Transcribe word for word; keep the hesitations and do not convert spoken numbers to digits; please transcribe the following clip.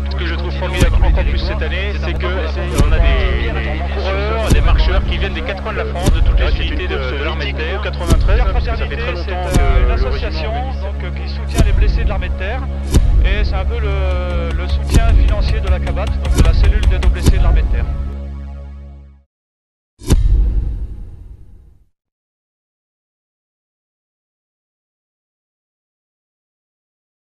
Ce que je trouve formidable encore plus cette année, c'est que on a des coureurs, des marcheurs qui viennent des quatre coins de la France, de toutes les unités de, de l'armée de terre. quatre-vingt-treize, hein, parce que ça fait très longtemps c'est euh, une que association le régiment donc, euh, qui soutient les blessés de l'armée de terre. Et c'est un peu le, le soutien financier de la C A B A T, donc de la cellule d'aide aux blessés de l'armée de terre.